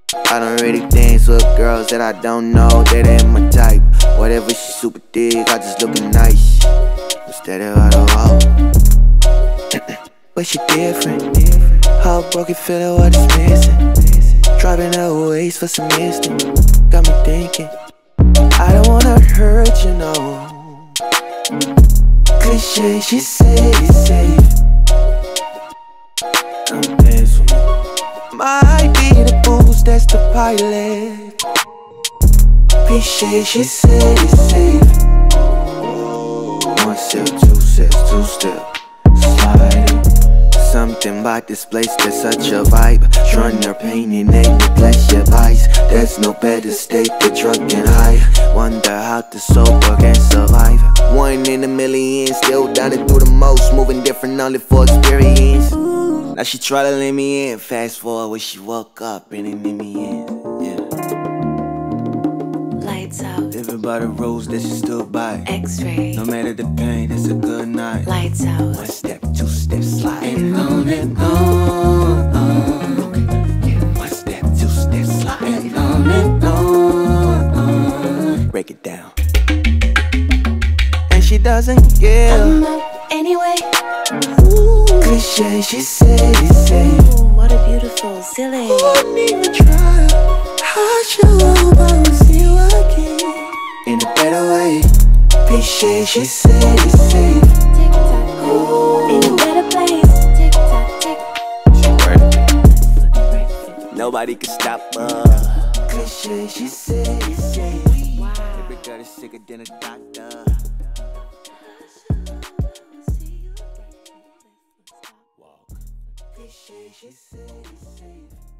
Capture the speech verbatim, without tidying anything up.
I don't really dance with girls that I don't know, that ain't my type. Whatever, she super thick, I just looking nice. Instead of out of all. But she different. Heartbroken, feeling what is missing. Driving her waist for some instant. Got me thinking, I don't wanna hurt you, no. Cliche, she say it's safe. I'm dancing. Might be the booze, that's the pilot. Cliche, she say it's safe. One step, two steps, two step, sliding. Something about this place that's such a vibe. Drawing her pain and they neglect your vice. There's no better state than drunk and high. Wonder how the sober can survive. One in a million, still down to do the most. Moving different only for experience. Now she try to let me in. Fast forward when she woke up and it let me in. Yeah. Lights out. Living by the rules that she stood by. X-ray. No matter the pain, it's a good night. Lights out. One step, two steps, slide. And on and on, on. Okay. Yeah. One step, two steps, slide. And on and on, on. Break it down. And she doesn't give. I'm up anyway. Ooh. Cliche, she say it's safe. Ooh, what a beautiful silly. Wouldn't even try. I should hope I will see you again in a better way. Cliche, she say it's safe. Tick tock, ooh, in a better place. Tick tock, tick. She worth it. Nobody can stop her. Cliche, she say it's safe. Wow. Every girl is sicker than a doctor. Cliche, she say it's safe.